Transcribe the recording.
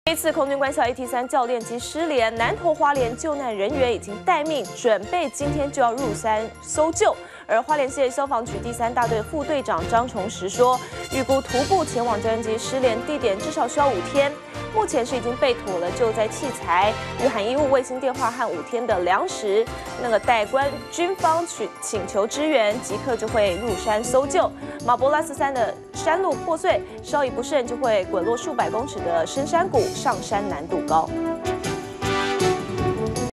这次空军官校 AT3教练机失联，南投花莲救难人员已经待命，准备今天就要入山搜救。而花莲县消防局第3大队副队长张崇实说，预估徒步前往教练机失联地点至少需要5天。目前是已经备妥了救灾器材、御寒衣物、卫星电话和5天的粮食。待军方请求支援，即刻就会入山搜救。马博拉斯山的山路破碎，稍一不慎就会滚落数百公尺的深山谷，上山难度高。